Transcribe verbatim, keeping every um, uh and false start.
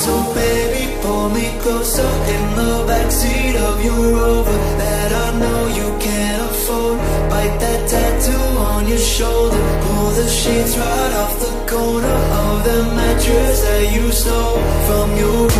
So baby, pull me closer in the backseat of your Rover that I know you can't afford. Bite that tattoo on your shoulder, pull the sheets right off the corner of the mattress that you stole from your